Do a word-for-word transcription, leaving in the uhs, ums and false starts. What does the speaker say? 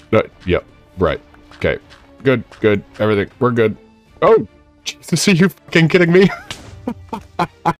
No, yep, right. Okay. Good, good. Everything. We're good. Oh, Jesus, are you fucking kidding me?